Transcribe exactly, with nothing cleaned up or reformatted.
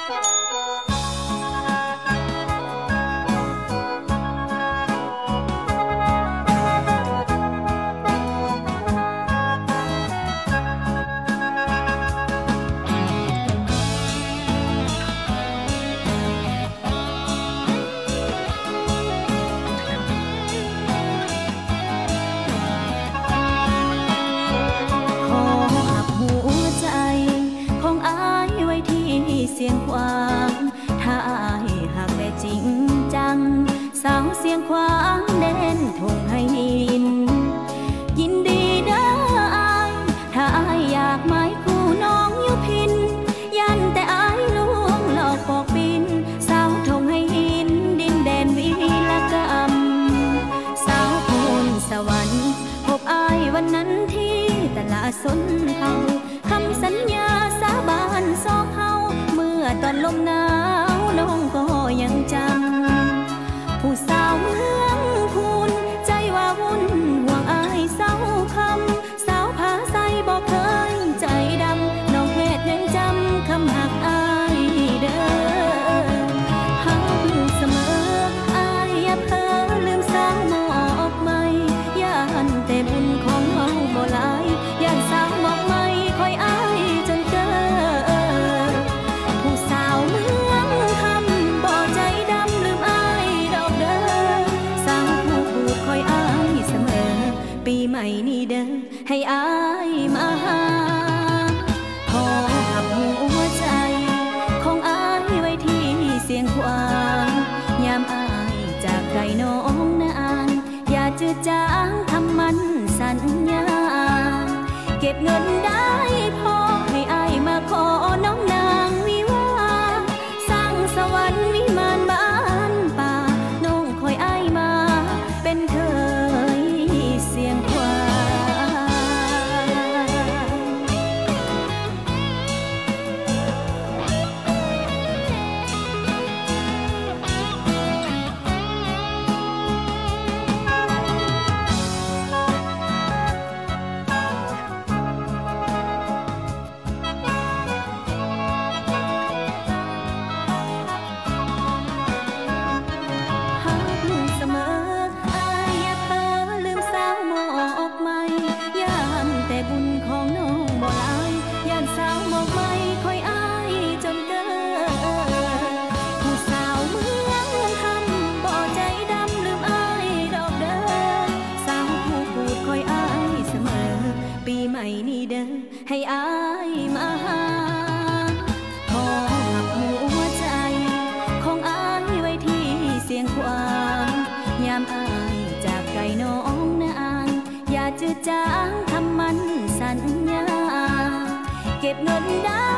เสียงขวางถ้าอายหักแต่จริงจังสาวเสียงขวางเด่นทงให้ยินยินดีเด้ออายถ้าอายอยากหมายคู่น้องอยู่พินยันแต่อายลวงหลอกปอกปินสาวทงให้หินดินแดนวีละกำสาวโพนสวรรค์พบอายวันนั้นที่ตลาดสนเฮาคำสัญญาสาบานสองเฮาตอนลมหนาวน้องก็ยังจำผู้สาวเมืองพูนใจว่าวุ่นห่วงอายเศร้าคำสาวผาใสบอกเคยใจดำน้องเหตุยังจำคำหักอายเด้อหักเสมออายอย่าเพ้อลืมสาวหมอกไม่ย่านแต่บุญของเฮาบ่หลายย่านสาวหมอกไม่คอยอายจนเกินปีใหม่นี้เด้อให้อายมาหาขอหับหัวใจของอายไว้ที่เสียงขวางยามอายจากไกลน้องนานอย่าจืดจางทำมันสัญญาเก็บเงินได้พอให้อายมาขอน้องนางวิวาสร้างสวรรค์วิมานบ้านป่าน้องคอยอายมาเป็นเคยเสียงขวางนี่เด้อให้อายมาหาขอหับหัวใจของอายไว้ที่เสียงขวางยามอายจากไกลน้องนานอย่าจืดจางทำมันสัญญาเก็บเงินได้